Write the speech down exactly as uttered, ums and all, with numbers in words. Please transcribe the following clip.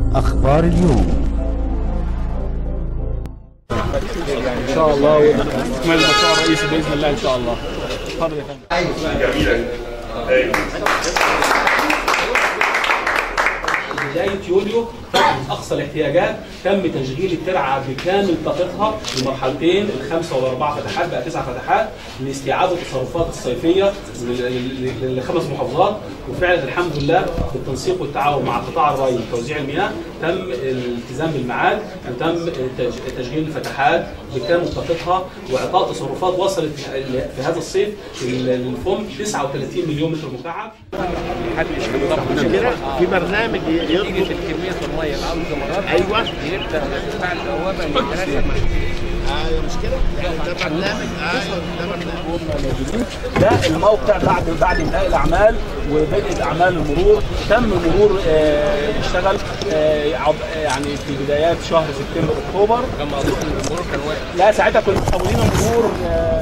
أخبار اليوم. ان شاء الله واكمال المشروع الرئيسي باذن الله ان شاء الله. اتفضل يا فندم. جميله. بداية يوليو فترة أقصى الاحتياجات تم تشغيل الترعة بكامل طاقتها لمرحلتين الخمسة والأربع فتحات بقى تسع فتحات لاستيعاب التصرفات الصيفية لخمس محافظات، وفعلا الحمد لله بالتنسيق والتعاون مع قطاع الري وتوزيع المياه تم الالتزام بالميعاد وتم تشغيل الفتحات بكامل طاقتها واعطاء تصرفات وصلت في هذا الصيف للفم تسعة وثلاثين مليون متر مكعب. في برنامج يطلب كميه الميه اللي عنده زمرات ايوه يبدا يدفع البوابه للثلاثه ايوه مش كده؟ ده برنامج ايوه ده برنامج. ده الموقع بعد بعد انتهاء الاعمال وبدء اعمال المرور، تم مرور آه اشتغل آه يعني في بدايات شهر سبتمبر اكتوبر. لما اظن المرور كان واقف. لا ساعتها كنا محولين المرور آه